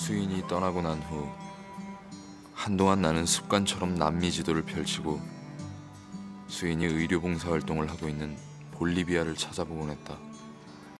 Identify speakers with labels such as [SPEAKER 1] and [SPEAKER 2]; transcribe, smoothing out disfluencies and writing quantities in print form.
[SPEAKER 1] 수인이 떠나고 난 후 한동안 나는 습관처럼 남미 지도를 펼치고 수인이 의료 봉사 활동을 하고 있는 볼리비아를 찾아보곤 했다.